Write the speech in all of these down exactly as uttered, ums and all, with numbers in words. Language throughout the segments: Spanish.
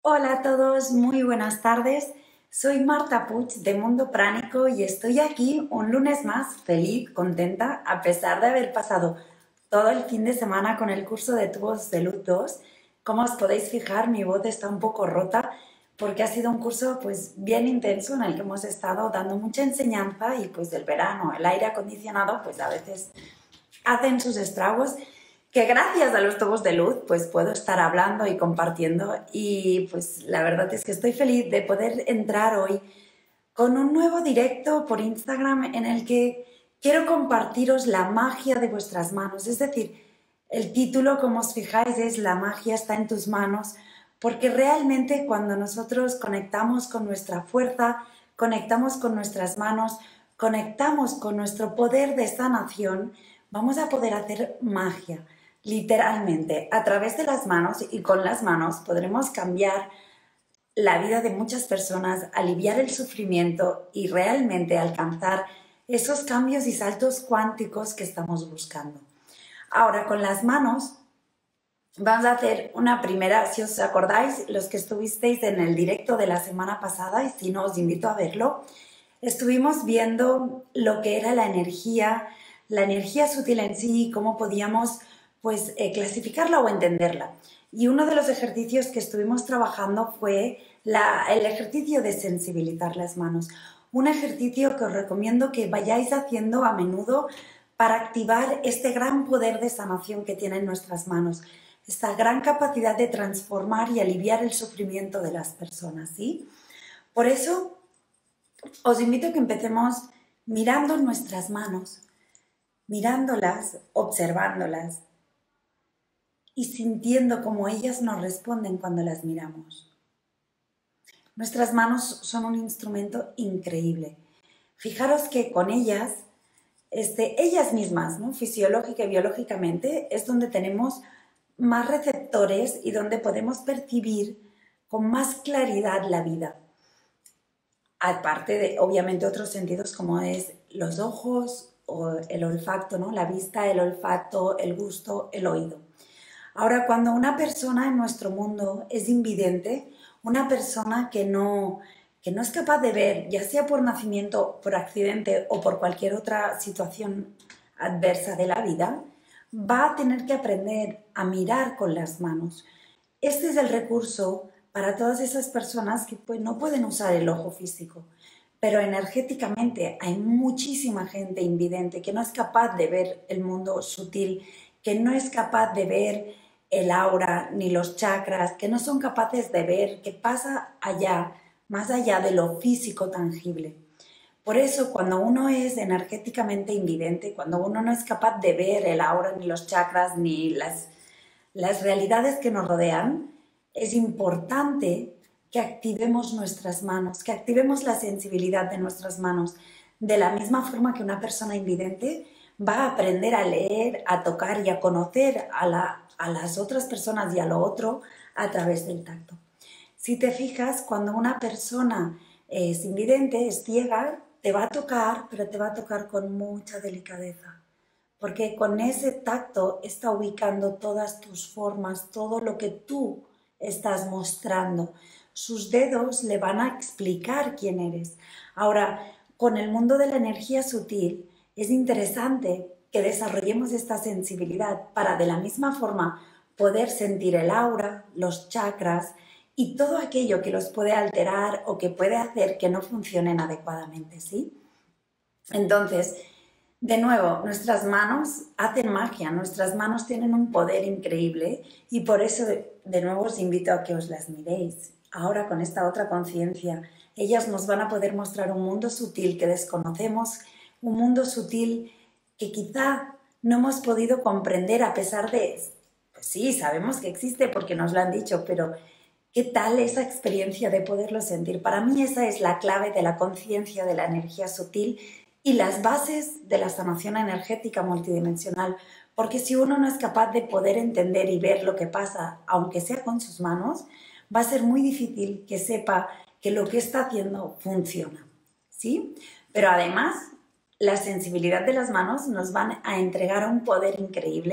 Hola a todos, muy buenas tardes. Soy Marta Puig de Mundo Pránico y estoy aquí un lunes más feliz, contenta, a pesar de haber pasado todo el fin de semana con el curso de Tubos de Luz dos. Como os podéis fijar, mi voz está un poco rota porque ha sido un curso pues bien intenso en el que hemos estado dando mucha enseñanza y pues el verano, el aire acondicionado pues a veces hacen sus estragos, que gracias a los tubos de luz pues puedo estar hablando y compartiendo, y pues la verdad es que estoy feliz de poder entrar hoy con un nuevo directo por Instagram en el que quiero compartiros la magia de vuestras manos. Es decir, el título, como os fijáis, es La magia está en tus manos, porque realmente cuando nosotros conectamos con nuestra fuerza, conectamos con nuestras manos, conectamos con nuestro poder de sanación, vamos a poder hacer magia. Literalmente, a través de las manos y con las manos podremos cambiar la vida de muchas personas, aliviar el sufrimiento y realmente alcanzar esos cambios y saltos cuánticos que estamos buscando. Ahora, con las manos vamos a hacer una primera, si os acordáis, los que estuvisteis en el directo de la semana pasada, y si no os invito a verlo, estuvimos viendo lo que era la energía, la energía sutil en sí y cómo podíamos pues eh, clasificarla o entenderla. Y uno de los ejercicios que estuvimos trabajando fue la, el ejercicio de sensibilizar las manos. Un ejercicio que os recomiendo que vayáis haciendo a menudo para activar este gran poder de sanación que tienen nuestras manos, esta gran capacidad de transformar y aliviar el sufrimiento de las personas, ¿sí? Por eso os invito a que empecemos mirando nuestras manos, mirándolas, observándolas y sintiendo cómo ellas nos responden cuando las miramos. Nuestras manos son un instrumento increíble. Fijaros que con ellas, este, ellas mismas, ¿no? Fisiológica y biológicamente, es donde tenemos más receptores y donde podemos percibir con más claridad la vida. Aparte de, obviamente, otros sentidos como es los ojos o el olfato, ¿no? La vista, el olfato, el gusto, el oído. Ahora, cuando una persona en nuestro mundo es invidente, una persona que no, que no es capaz de ver, ya sea por nacimiento, por accidente o por cualquier otra situación adversa de la vida, va a tener que aprender a mirar con las manos. Este es el recurso para todas esas personas que pues, no pueden usar el ojo físico, pero energéticamente hay muchísima gente invidente que no es capaz de ver el mundo sutil, que no es capaz de ver el aura ni los chakras, que no son capaces de ver qué pasa allá, más allá de lo físico tangible. Por eso, cuando uno es energéticamente invidente, cuando uno no es capaz de ver el aura, ni los chakras, ni las, las realidades que nos rodean, es importante que activemos nuestras manos, que activemos la sensibilidad de nuestras manos. De la misma forma que una persona invidente va a aprender a leer, a tocar y a conocer a, la, a las otras personas y a lo otro a través del tacto. Si te fijas, cuando una persona es invidente, es ciega, te va a tocar, pero te va a tocar con mucha delicadeza, porque con ese tacto está ubicando todas tus formas, todo lo que tú estás mostrando. Sus dedos le van a explicar quién eres. Ahora, con el mundo de la energía sutil, es interesante que desarrollemos esta sensibilidad para de la misma forma poder sentir el aura, los chakras y todo aquello que los puede alterar o que puede hacer que no funcionen adecuadamente, ¿sí? Entonces, de nuevo, nuestras manos hacen magia, nuestras manos tienen un poder increíble y por eso de nuevo os invito a que os las miréis. Ahora con esta otra conciencia, ellas nos van a poder mostrar un mundo sutil que desconocemos, un mundo sutil que quizá no hemos podido comprender a pesar de, pues sí, sabemos que existe porque nos lo han dicho, pero ¿qué tal esa experiencia de poderlo sentir? Para mí esa es la clave de la conciencia de la energía sutil y las bases de la sanación energética multidimensional, porque si uno no es capaz de poder entender y ver lo que pasa, aunque sea con sus manos, va a ser muy difícil que sepa que lo que está haciendo funciona, ¿sí? Pero además, la sensibilidad de las manos nos van a entregar un poder increíble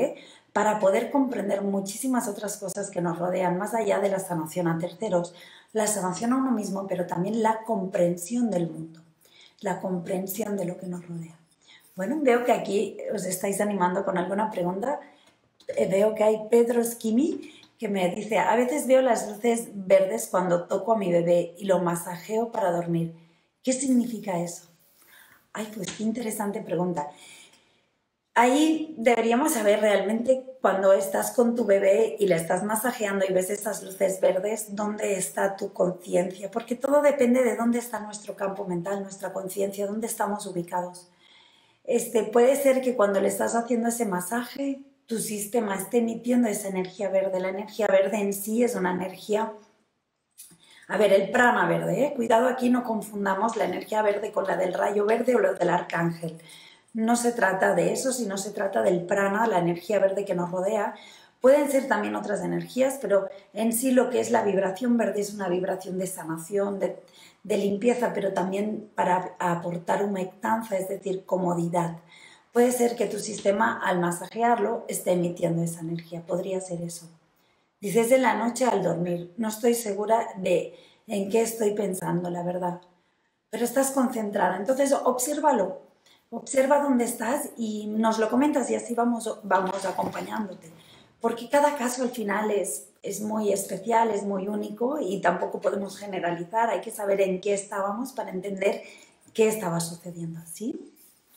para poder comprender muchísimas otras cosas que nos rodean, más allá de la sanación a terceros, la sanación a uno mismo, pero también la comprensión del mundo, la comprensión de lo que nos rodea. Bueno, veo que aquí os estáis animando con alguna pregunta. Eh, veo que hay Pedro Esquimi que me dice, a veces veo las luces verdes cuando toco a mi bebé y lo masajeo para dormir. ¿Qué significa eso? Ay, pues qué interesante pregunta. Ahí deberíamos saber realmente cuando estás con tu bebé y le estás masajeando y ves esas luces verdes, dónde está tu conciencia, porque todo depende de dónde está nuestro campo mental, nuestra conciencia, dónde estamos ubicados. Este, puede ser que cuando le estás haciendo ese masaje, tu sistema esté emitiendo esa energía verde. La energía verde en sí es una energía... A ver, el prana verde, ¿eh? Cuidado aquí, no confundamos la energía verde con la del rayo verde o la del arcángel. No se trata de eso, sino se trata del prana, la energía verde que nos rodea. Pueden ser también otras energías, pero en sí lo que es la vibración verde es una vibración de sanación, de, de limpieza, pero también para aportar humectanza, es decir, comodidad. Puede ser que tu sistema, al masajearlo, esté emitiendo esa energía. Podría ser eso. Dices en la noche al dormir. No estoy segura de en qué estoy pensando, la verdad. Pero estás concentrada. Entonces, obsérvalo. Observa dónde estás y nos lo comentas y así vamos, vamos acompañándote. Porque cada caso al final es, es muy especial, es muy único y tampoco podemos generalizar. Hay que saber en qué estábamos para entender qué estaba sucediendo, ¿sí?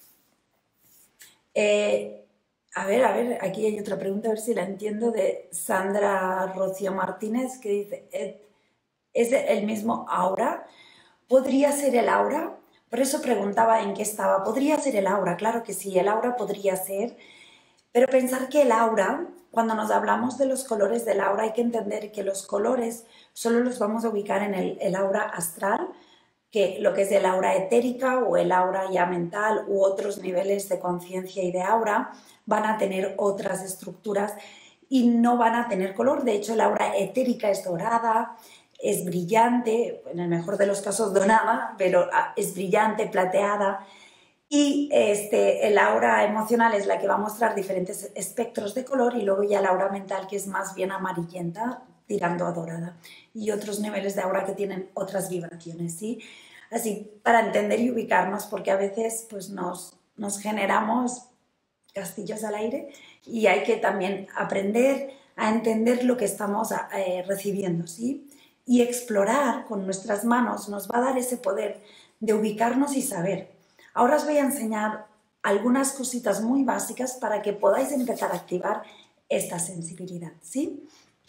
Eh, a ver, a ver, aquí hay otra pregunta, a ver si la entiendo, de Sandra Rocío Martínez, que dice, ¿es el mismo aura? ¿Podría ser el aura? Por eso preguntaba en qué estaba. ¿Podría ser el aura? Claro que sí, el aura podría ser. Pero pensar que el aura, cuando nos hablamos de los colores del aura, hay que entender que los colores solo los vamos a ubicar en el, el aura astral, que lo que es el aura etérica o el aura ya mental u otros niveles de conciencia y de aura van a tener otras estructuras y no van a tener color. De hecho, el aura etérica es dorada, es brillante, en el mejor de los casos dorada, pero es brillante, plateada. Y este, el aura emocional es la que va a mostrar diferentes espectros de color y luego ya el aura mental, que es más bien amarillenta, tirando a dorada. Y otros niveles de aura que tienen otras vibraciones, ¿sí? Así, para entender y ubicarnos, porque a veces pues, nos, nos generamos castillos al aire y hay que también aprender a entender lo que estamos eh, recibiendo, ¿sí? Y explorar con nuestras manos nos va a dar ese poder de ubicarnos y saber. Ahora os voy a enseñar algunas cositas muy básicas para que podáis empezar a activar esta sensibilidad, ¿sí?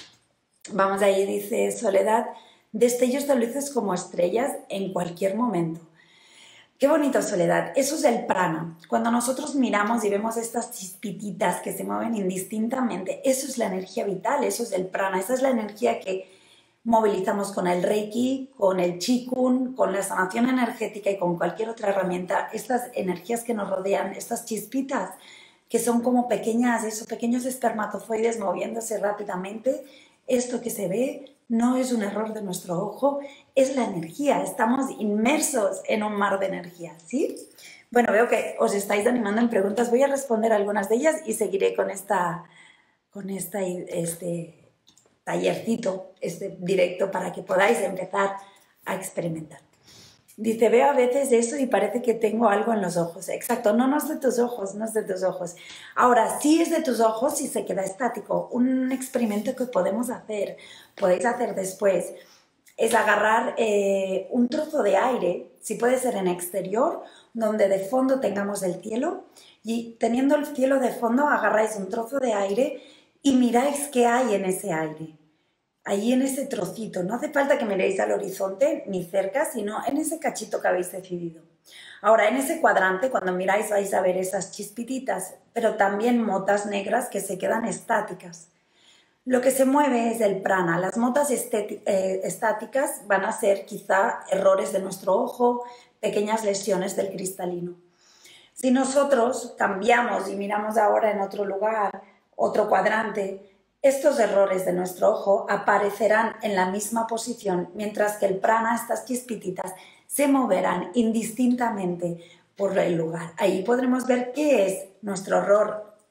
Vamos ahí, dice Soledad, destellos de luces como estrellas en cualquier momento. Qué bonito, Soledad. Eso es el prana. Cuando nosotros miramos y vemos estas chispititas que se mueven indistintamente, eso es la energía vital, eso es el prana, esa es la energía que movilizamos con el Reiki, con el Qigong, con la sanación energética y con cualquier otra herramienta. Estas energías que nos rodean, estas chispitas, que son como pequeñas, esos pequeños espermatozoides moviéndose rápidamente, esto que se ve no es un error de nuestro ojo, es la energía. Estamos inmersos en un mar de energía, ¿sí? Bueno, veo que os estáis animando en preguntas. Voy a responder algunas de ellas y seguiré con esta, con esta, este tallercito, este directo, para que podáis empezar a experimentar. Dice, veo a veces eso y parece que tengo algo en los ojos. Exacto, no, no es de tus ojos, no es de tus ojos. Ahora, sí es de tus ojos si se queda estático. Un experimento que podemos hacer, podéis hacer después, es agarrar eh, un trozo de aire, si puede ser en exterior, donde de fondo tengamos el cielo, y teniendo el cielo de fondo agarráis un trozo de aire y miráis qué hay en ese aire. Allí en ese trocito, no hace falta que miréis al horizonte ni cerca, sino en ese cachito que habéis decidido. Ahora, en ese cuadrante, cuando miráis vais a ver esas chispititas, pero también motas negras que se quedan estáticas. Lo que se mueve es el prana. Las motas eh, estáticas van a ser quizá errores de nuestro ojo, pequeñas lesiones del cristalino. Si nosotros cambiamos y miramos ahora en otro lugar, otro cuadrante, estos errores de nuestro ojo aparecerán en la misma posición, mientras que el prana, estas chispititas, se moverán indistintamente por el lugar. Ahí podremos ver qué es nuestro error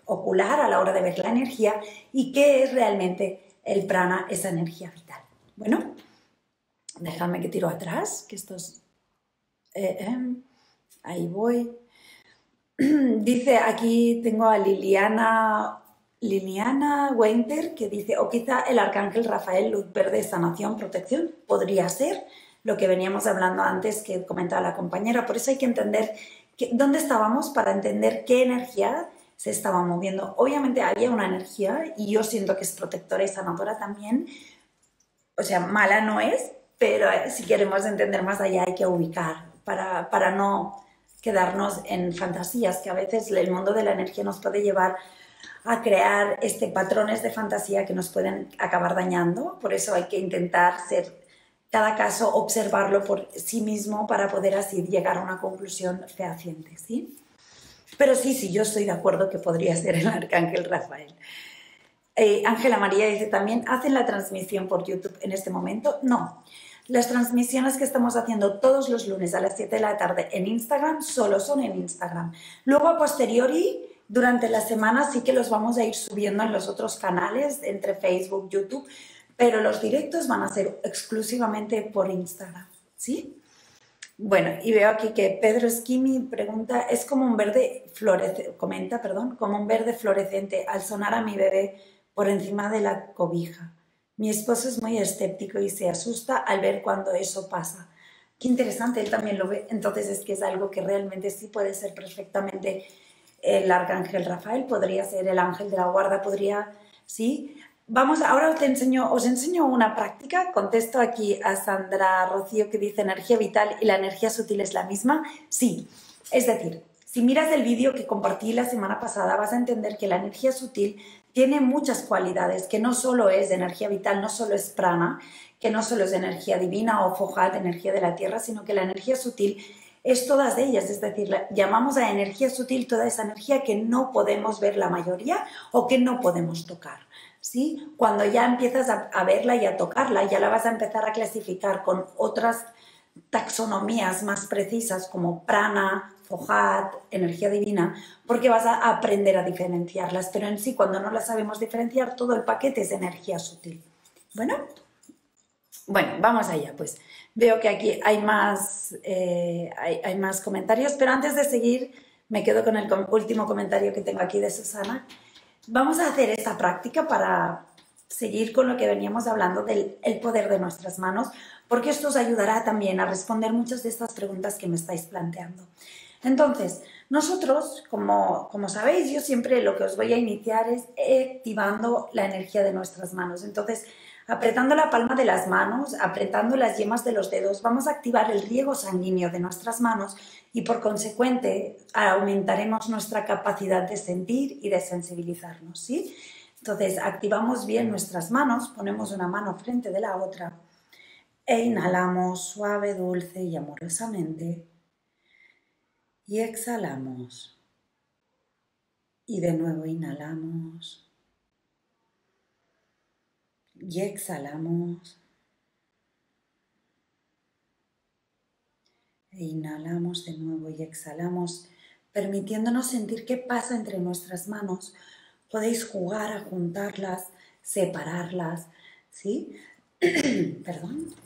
ocular a la hora de ver la energía y qué es realmente el prana, esa energía vital. Bueno, déjame que tiro atrás, que esto es... Eh, eh, ahí voy. Dice, aquí tengo a Liliana, Liliana Weinter, que dice, o quizá el arcángel Rafael, luz verde, sanación, protección, podría ser lo que veníamos hablando antes que comentaba la compañera. Por eso hay que entender que, dónde estábamos para entender qué energía se estaba moviendo. Obviamente había una energía y yo siento que es protectora y sanadora también. O sea, mala no es, pero si queremos entender más allá hay que ubicar para, para no quedarnos en fantasías, que a veces el mundo de la energía nos puede llevar a crear este, patrones de fantasía que nos pueden acabar dañando. Por eso hay que intentar ser, cada caso, observarlo por sí mismo para poder así llegar a una conclusión fehaciente, ¿sí? Pero sí, sí, yo estoy de acuerdo que podría ser el arcángel Rafael. Eh, Ángela María dice también, ¿hacen la transmisión por YouTube en este momento? No. Las transmisiones que estamos haciendo todos los lunes a las siete de la tarde en Instagram solo son en Instagram. Luego, a posteriori, durante la semana sí que los vamos a ir subiendo en los otros canales, entre Facebook, YouTube, pero los directos van a ser exclusivamente por Instagram, ¿sí? Bueno, y veo aquí que Pedro Esquimi pregunta, es como un verde florescente, comenta, perdón, como un verde florescente al sonar a mi bebé por encima de la cobija. Mi esposo es muy escéptico y se asusta al ver cuando eso pasa. Qué interesante, él también lo ve. Entonces es que es algo que realmente sí puede ser perfectamente el arcángel Rafael, podría ser el ángel de la guarda, podría, sí. Vamos, ahora te enseño, os enseño una práctica. Contesto aquí a Sandra Rocío que dice energía vital y la energía sutil es la misma. Sí, es decir, si miras el vídeo que compartí la semana pasada vas a entender que la energía sutil tiene muchas cualidades, que no solo es de energía vital, no solo es prana, que no solo es de energía divina o fojat, energía de la tierra, sino que la energía sutil es todas ellas, es decir, llamamos a energía sutil toda esa energía que no podemos ver la mayoría o que no podemos tocar, ¿sí? Cuando ya empiezas a, a verla y a tocarla, ya la vas a empezar a clasificar con otras taxonomías más precisas como prana, fojat, energía divina, porque vas a aprender a diferenciarlas, pero en sí cuando no las sabemos diferenciar todo el paquete es energía sutil. Bueno, bueno, vamos allá, pues veo que aquí hay más, eh, hay, hay más comentarios, pero antes de seguir me quedo con el último comentario que tengo aquí de Susana. Vamos a hacer esta práctica para seguir con lo que veníamos hablando del el poder de nuestras manos, porque esto os ayudará también a responder muchas de estas preguntas que me estáis planteando. Entonces, nosotros, como, como sabéis, yo siempre lo que os voy a iniciar es activando la energía de nuestras manos. Entonces, apretando la palma de las manos, apretando las yemas de los dedos, vamos a activar el riego sanguíneo de nuestras manos y por consecuente aumentaremos nuestra capacidad de sentir y de sensibilizarnos, ¿sí? Entonces, activamos bien nuestras manos, ponemos una mano frente de la otra e inhalamos suave, dulce y amorosamente y exhalamos. Y de nuevo inhalamos y exhalamos. E inhalamos de nuevo y exhalamos, permitiéndonos sentir qué pasa entre nuestras manos. Podéis jugar a juntarlas, separarlas, ¿sí? Perdón.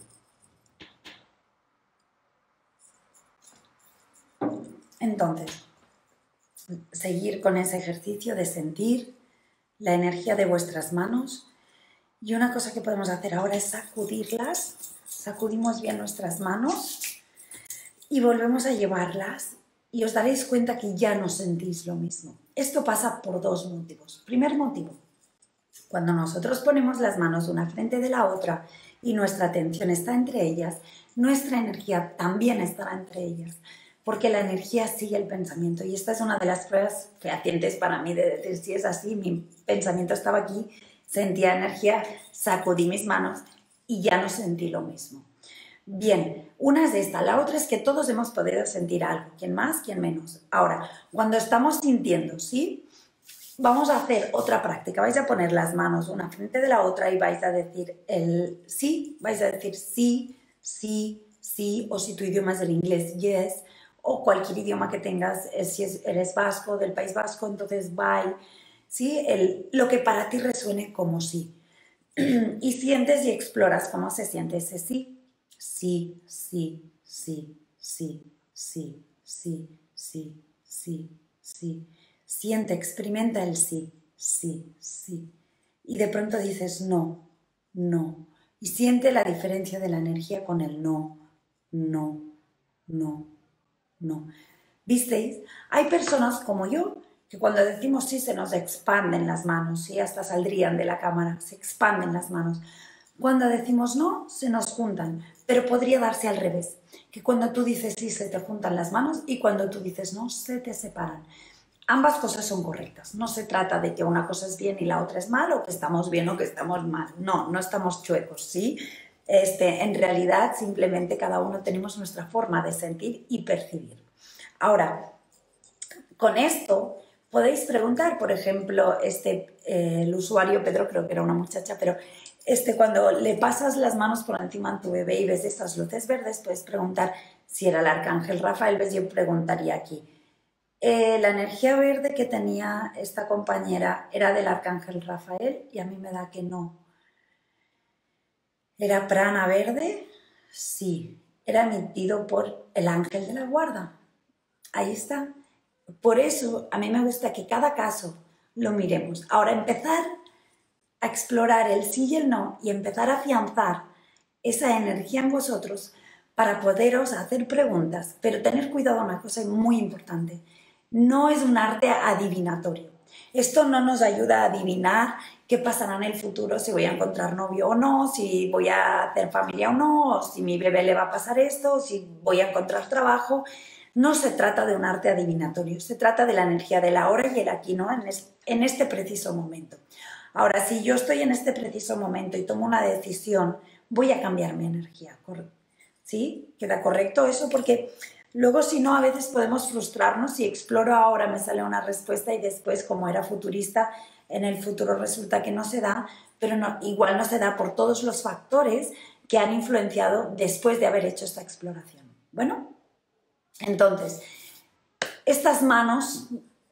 Entonces, seguir con ese ejercicio de sentir la energía de vuestras manos. Y una cosa que podemos hacer ahora es sacudirlas. Sacudimos bien nuestras manos y volvemos a llevarlas y os daréis cuenta que ya no sentís lo mismo. Esto pasa por dos motivos. Primer motivo, cuando nosotros ponemos las manos una frente de la otra y nuestra atención está entre ellas, nuestra energía también estará entre ellas, porque la energía sigue el pensamiento y esta es una de las pruebas fehacientes para mí de decir si es así, mi pensamiento estaba aquí, sentía energía, sacudí mis manos y ya no sentí lo mismo. Bien, una es esta, la otra es que todos hemos podido sentir algo, quien más, quien menos. Ahora, cuando estamos sintiendo, ¿sí? Vamos a hacer otra práctica, vais a poner las manos una frente de la otra y vais a decir el sí, vais a decir sí, sí, sí, o si tu idioma es el inglés, yes, o cualquier idioma que tengas, si eres vasco, del País Vasco, entonces bye. ¿sí? El, lo que para ti resuene como sí. Y sientes y exploras cómo se siente ese sí. Sí, sí, sí, sí, sí, sí, sí, sí, sí. Siente, experimenta el sí, sí, sí. Y de pronto dices no, no. Y siente la diferencia de la energía con el no, no, no, no. ¿Visteis? Hay personas como yo que cuando decimos sí se nos expanden las manos y hasta saldrían de la cámara, se expanden las manos. Cuando decimos no, se nos juntan, pero podría darse al revés, que cuando tú dices sí se te juntan las manos y cuando tú dices no, se te separan. Ambas cosas son correctas. No se trata de que una cosa es bien y la otra es mal, o que estamos bien o que estamos mal. No, no estamos chuecos, ¿sí? Este, en realidad, simplemente cada uno tenemos nuestra forma de sentir y percibir. Ahora, con esto podéis preguntar, por ejemplo, este, eh, el usuario Pedro, creo que era una muchacha, pero este, cuando le pasas las manos por encima de tu bebé y ves estas luces verdes, puedes preguntar si era el arcángel Rafael. ¿Ves? Yo preguntaría aquí. Eh, la energía verde que tenía esta compañera era del arcángel Rafael y a mí me da que no. ¿Era prana verde? Sí. Era emitido por el ángel de la guarda. Ahí está. Por eso a mí me gusta que cada caso lo miremos. Ahora empezar a explorar el sí y el no y empezar a afianzar esa energía en vosotros para poderos hacer preguntas. Pero tener cuidado, una cosa muy importante. No es un arte adivinatorio. Esto no nos ayuda a adivinar qué pasará en el futuro, si voy a encontrar novio o no, si voy a hacer familia o no, o si mi bebé le va a pasar esto, o si voy a encontrar trabajo. No se trata de un arte adivinatorio, se trata de la energía del ahora y el aquí, ¿no? En este preciso momento. Ahora, si yo estoy en este preciso momento y tomo una decisión, voy a cambiar mi energía, ¿sí? ¿Queda correcto eso? Porque luego, si no, a veces podemos frustrarnos. Si exploro ahora me sale una respuesta y después, como era futurista, en el futuro resulta que no se da, pero no, igual no se da por todos los factores que han influenciado después de haber hecho esta exploración. Bueno, entonces, estas manos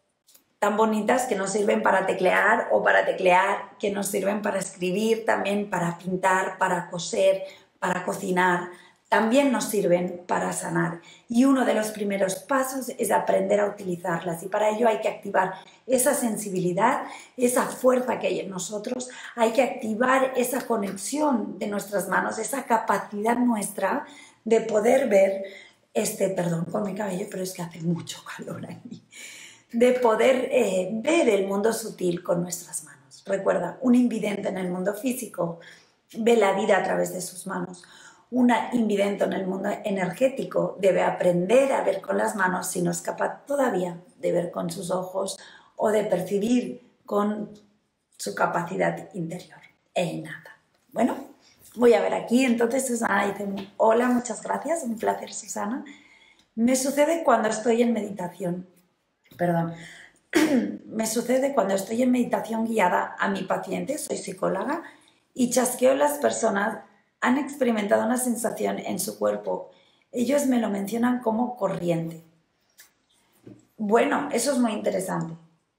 tan bonitas que nos sirven para teclear o para teclear, que nos sirven para escribir, también para pintar, para coser, para cocinar, también nos sirven para sanar. Y uno de los primeros pasos es aprender a utilizarlas, y para ello hay que activar esa sensibilidad, esa fuerza que hay en nosotros, hay que activar esa conexión de nuestras manos, esa capacidad nuestra de poder ver, este, perdón con mi cabello, pero es que hace mucho calor aquí, de poder eh, ver el mundo sutil con nuestras manos. Recuerda, un invidente en el mundo físico ve la vida a través de sus manos. Una invidente en el mundo energético debe aprender a ver con las manos si no es capaz todavía de ver con sus ojos o de percibir con su capacidad interior e innata. Bueno, voy a ver aquí. Entonces Susana dice, hola, muchas gracias, un placer, Susana. Me sucede cuando estoy en meditación, perdón, me sucede cuando estoy en meditación guiada a mi paciente, soy psicóloga, y chasqueo las personas. Han experimentado una sensación en su cuerpo. Ellos me lo mencionan como corriente. Bueno, eso es muy interesante.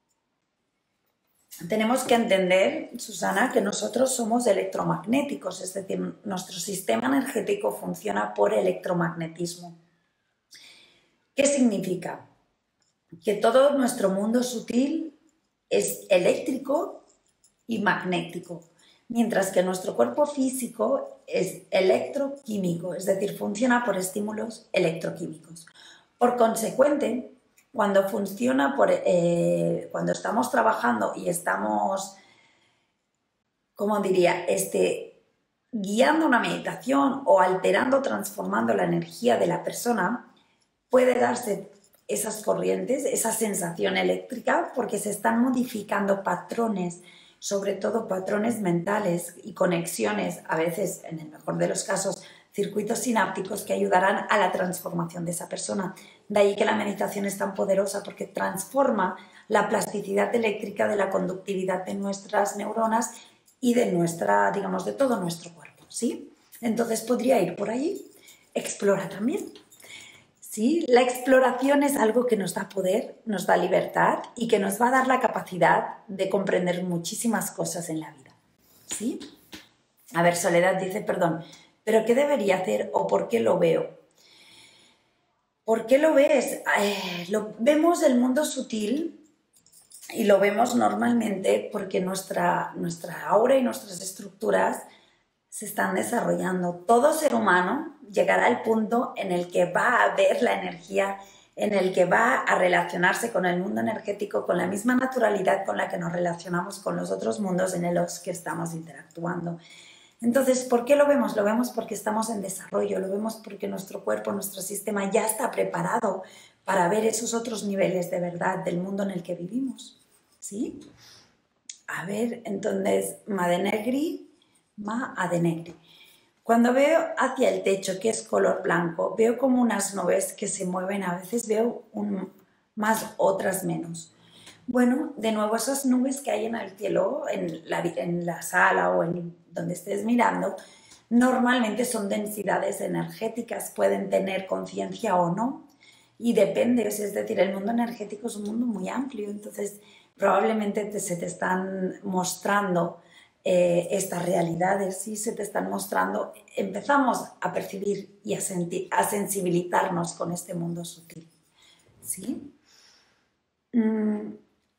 Tenemos que entender, Susana, que nosotros somos electromagnéticos, es decir, nuestro sistema energético funciona por electromagnetismo. ¿Qué significa? Que todo nuestro mundo sutil es eléctrico y magnético, mientras que nuestro cuerpo físico es electroquímico, es decir, funciona por estímulos electroquímicos. Por consecuente, cuando funciona por, eh, cuando estamos trabajando y estamos, ¿cómo diría?, este, guiando una meditación o alterando, transformando la energía de la persona, puede darse esas corrientes, esa sensación eléctrica, porque se están modificando patrones, sobre todo patrones mentales y conexiones, a veces, en el mejor de los casos, circuitos sinápticos que ayudarán a la transformación de esa persona. De ahí que la meditación es tan poderosa, porque transforma la plasticidad eléctrica de la conductividad de nuestras neuronas y de nuestra, digamos, de todo nuestro cuerpo, ¿sí? Entonces podría ir por allí. Explora también. ¿sí? La exploración es algo que nos da poder, nos da libertad y que nos va a dar la capacidad de comprender muchísimas cosas en la vida, ¿sí? A ver, Soledad dice, perdón, ¿pero qué debería hacer o por qué lo veo? ¿Por qué lo ves? Eh, lo, vemos el mundo sutil y lo vemos normalmente porque nuestra, nuestra aura y nuestras estructuras se están desarrollando. Todo ser humano llegará al punto en el que va a ver la energía, en el que va a relacionarse con el mundo energético con la misma naturalidad con la que nos relacionamos con los otros mundos en los que estamos interactuando. Entonces, ¿por qué lo vemos? Lo vemos porque estamos en desarrollo, lo vemos porque nuestro cuerpo, nuestro sistema ya está preparado para ver esos otros niveles de verdad del mundo en el que vivimos, ¿sí? A ver, entonces, Madenegri, Ma Adenegri. Cuando veo hacia el techo, que es color blanco, veo como unas nubes que se mueven, a veces veo un, más, otras menos. Bueno, de nuevo, esas nubes que hay en el cielo, en la, en la sala o en donde estés mirando, normalmente son densidades energéticas, pueden tener conciencia o no, y depende, es decir, el mundo energético es un mundo muy amplio, entonces probablemente te, se te están mostrando eh, estas realidades, ¿sí? Se te están mostrando, empezamos a percibir y a, sentir, a sensibilizarnos con este mundo sutil, ¿sí? Mm.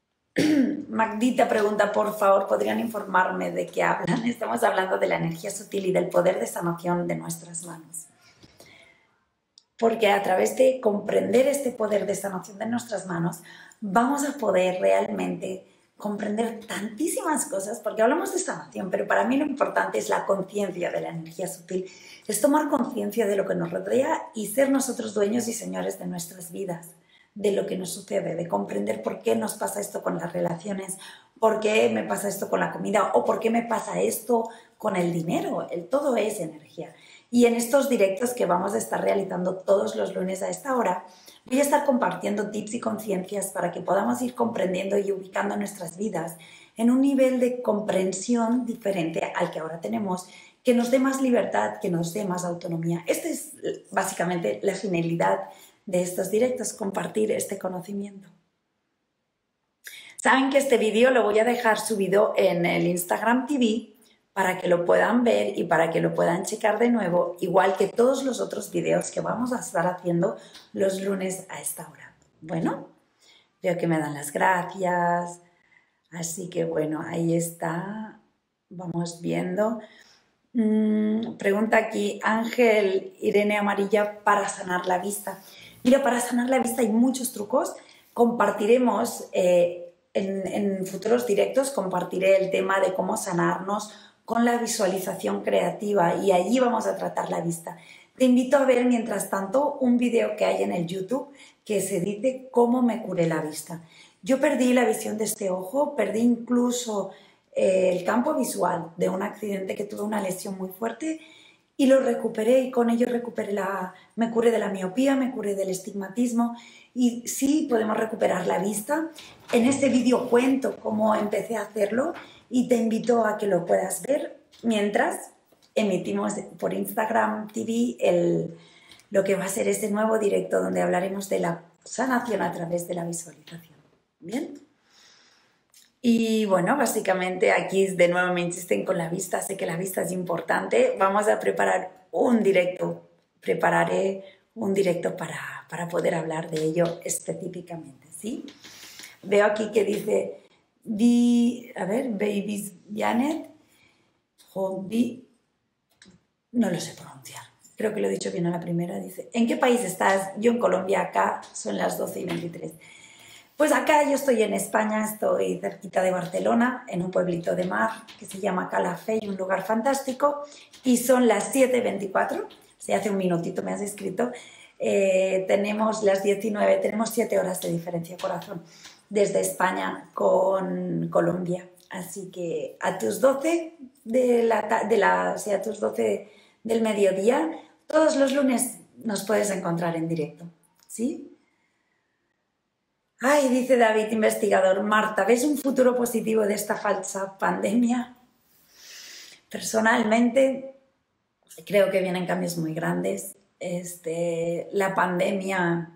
Magdita pregunta, por favor, ¿podrían informarme de qué hablan? Estamos hablando de la energía sutil y del poder de sanación de nuestras manos. Porque a través de comprender este poder de sanación de nuestras manos, vamos a poder realmente comprender tantísimas cosas, porque hablamos de sanación, pero para mí lo importante es la conciencia de la energía sutil, es tomar conciencia de lo que nos rodea y ser nosotros dueños y señores de nuestras vidas, de lo que nos sucede, de comprender por qué nos pasa esto con las relaciones, por qué me pasa esto con la comida o por qué me pasa esto con el dinero. El todo es energía. Y en estos directos que vamos a estar realizando todos los lunes a esta hora, voy a estar compartiendo tips y conciencias para que podamos ir comprendiendo y ubicando nuestras vidas en un nivel de comprensión diferente al que ahora tenemos, que nos dé más libertad, que nos dé más autonomía. Esta es básicamente la finalidad de estos directos, compartir este conocimiento. Saben que este vídeo lo voy a dejar subido en el Instagram T V para que lo puedan ver y para que lo puedan checar de nuevo, igual que todos los otros vídeos que vamos a estar haciendo los lunes a esta hora. Bueno, veo que me dan las gracias, así que bueno, ahí está, vamos viendo. Mm, pregunta aquí Ángel Irene Amarilla, para sanar la vista. Mira, para sanar la vista hay muchos trucos. Compartiremos eh, en, en futuros directos, compartiré el tema de cómo sanarnos con la visualización creativa y allí vamos a tratar la vista. Te invito a ver, mientras tanto, un video que hay en el YouTube que se dice cómo me curé la vista. Yo perdí la visión de este ojo, perdí incluso eh, el campo visual de un accidente que tuve, una lesión muy fuerte, y lo recuperé y con ello recuperé la, me curé de la miopía, me curé del estigmatismo y sí podemos recuperar la vista. En este vídeo cuento cómo empecé a hacerlo y te invito a que lo puedas ver mientras emitimos por Instagram T V el, lo que va a ser este nuevo directo donde hablaremos de la sanación a través de la visualización. ¿Bien? Y bueno, básicamente aquí de nuevo me insisten con la vista, sé que la vista es importante. Vamos a preparar un directo, prepararé un directo para, para poder hablar de ello específicamente, ¿sí? Veo aquí que dice, di, a ver, Babies Janet, Hobby, no lo sé pronunciar, creo que lo he dicho bien a la primera, dice, ¿en qué país estás? Yo en Colombia, acá son las doce y veintitrés. Pues acá yo estoy en España, estoy cerquita de Barcelona, en un pueblito de mar que se llama Calafell, un lugar fantástico, y son las siete y veinticuatro, si hace un minutito me has escrito, eh, tenemos las diecinueve, tenemos siete horas de diferencia, corazón, desde España con Colombia, así que a tus doce de la, de la, o sea, a tus doce del mediodía, todos los lunes nos puedes encontrar en directo, ¿sí? Ay, dice David, investigador, Marta, ¿ves un futuro positivo de esta falsa pandemia? Personalmente, creo que vienen cambios muy grandes. este, la pandemia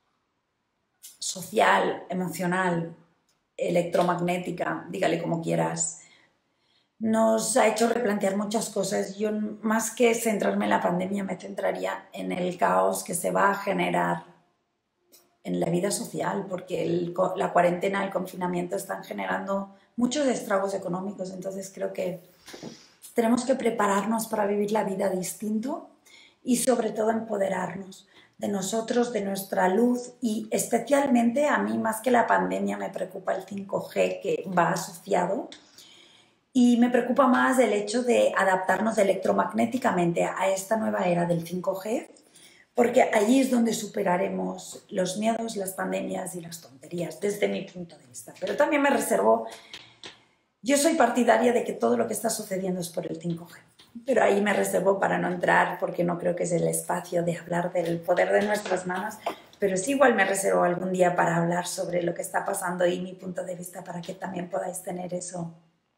social, emocional, electromagnética, dígale como quieras, nos ha hecho replantear muchas cosas. Yo, más que centrarme en la pandemia, me centraría en el caos que se va a generar en la vida social, porque el, la cuarentena, el confinamiento están generando muchos estragos económicos. Entonces creo que tenemos que prepararnos para vivir la vida distinto y sobre todo empoderarnos de nosotros, de nuestra luz, y especialmente a mí, más que la pandemia, me preocupa el cinco G que va asociado. Y me preocupa más el hecho de adaptarnos electromagnéticamente a esta nueva era del cinco G, porque allí es donde superaremos los miedos, las pandemias y las tonterías, desde mi punto de vista. Pero también me reservo, yo soy partidaria de que todo lo que está sucediendo es por el cinco G, pero ahí me reservo para no entrar, porque no creo que es el espacio de hablar del poder de nuestras manos, pero sí igual me reservo algún día para hablar sobre lo que está pasando y mi punto de vista, para que también podáis tener eso.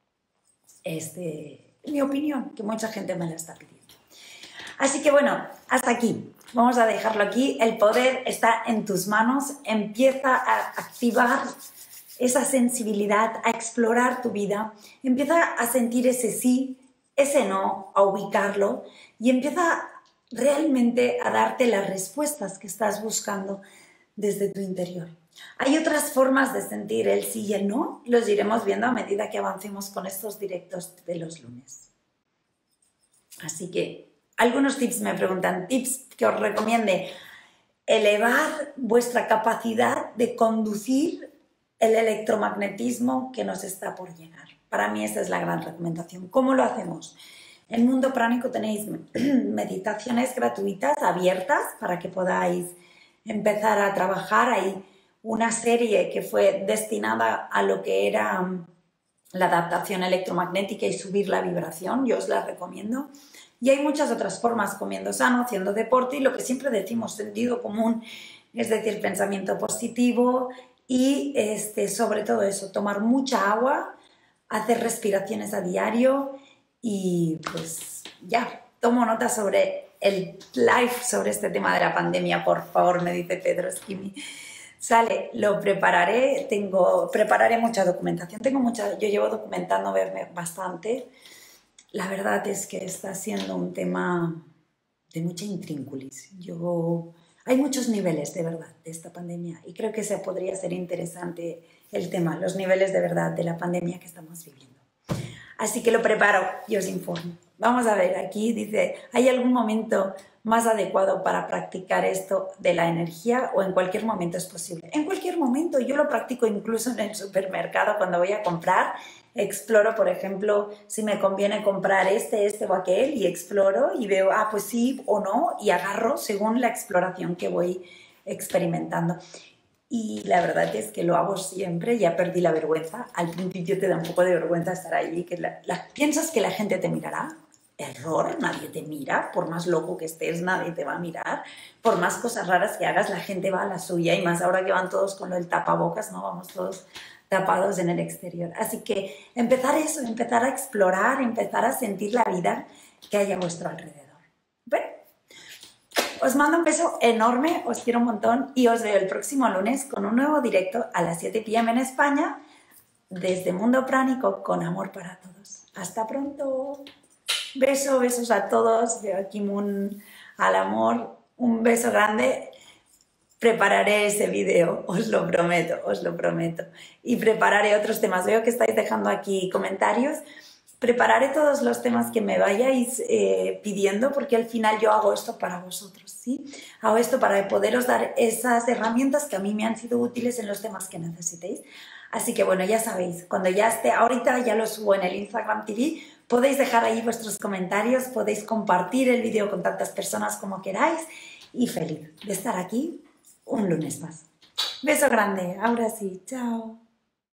Este, mi opinión, que mucha gente me la está pidiendo. Así que bueno, hasta aquí. Vamos a dejarlo aquí. El poder está en tus manos. Empieza a activar esa sensibilidad, a explorar tu vida. Empieza a sentir ese sí, ese no, a ubicarlo y empieza realmente a darte las respuestas que estás buscando desde tu interior. Hay otras formas de sentir el sí y el no, los iremos viendo a medida que avancemos con estos directos de los lunes. Así que algunos tips me preguntan, tips que os recomiende: elevar vuestra capacidad de conducir el electromagnetismo que nos está por llegar. Para mí esa es la gran recomendación. ¿Cómo lo hacemos? En Mundo Pránico tenéis meditaciones gratuitas, abiertas, para que podáis empezar a trabajar. Hay una serie que fue destinada a lo que era la adaptación electromagnética y subir la vibración, yo os la recomiendo. Y hay muchas otras formas, comiendo sano, haciendo deporte y lo que siempre decimos, sentido común, es decir, pensamiento positivo y este, sobre todo eso, tomar mucha agua, hacer respiraciones a diario y pues ya, tomo nota sobre el live sobre este tema de la pandemia, por favor, me dice Pedro Esquimi. Sale, lo prepararé, tengo, prepararé mucha documentación, tengo mucha, yo llevo documentando bastante. La verdad es que está siendo un tema de mucha intrínculis. Yo, hay muchos niveles de verdad de esta pandemia y creo que se podría ser interesante el tema, los niveles de verdad de la pandemia que estamos viviendo. Así que lo preparo y os informo. Vamos a ver, aquí dice, ¿hay algún momento más adecuado para practicar esto de la energía o en cualquier momento es posible? En cualquier momento, yo lo practico incluso en el supermercado cuando voy a comprar. Exploro, por ejemplo, si me conviene comprar este, este o aquel y exploro y veo, ah, pues sí o no, y agarro según la exploración que voy experimentando. Y la verdad es que lo hago siempre, ya perdí la vergüenza. Al principio te da un poco de vergüenza estar allí, que la, la, piensas que la gente te mirará. Error, nadie te mira, por más loco que estés, nadie te va a mirar. Por más cosas raras que hagas, la gente va a la suya, y más ahora que van todos con el tapabocas, ¿no? Vamos todos tapados en el exterior. Así que empezar eso, empezar a explorar, empezar a sentir la vida que hay a vuestro alrededor. Bueno, os mando un beso enorme, os quiero un montón y os veo el próximo lunes con un nuevo directo a las siete p m en España desde Mundo Pránico con amor para todos. Hasta pronto. Beso, besos a todos. Veo aquí un, al amor. Un beso grande. Prepararé ese vídeo, os lo prometo, os lo prometo. Y prepararé otros temas. Veo que estáis dejando aquí comentarios. Prepararé todos los temas que me vayáis eh, pidiendo, porque al final yo hago esto para vosotros, ¿sí? Hago esto para poderos dar esas herramientas que a mí me han sido útiles en los temas que necesitéis. Así que bueno, ya sabéis, cuando ya esté, ahorita ya lo subo en el Instagram T V, podéis dejar ahí vuestros comentarios, podéis compartir el vídeo con tantas personas como queráis y feliz de estar aquí un lunes más. Beso grande, ahora sí, chao.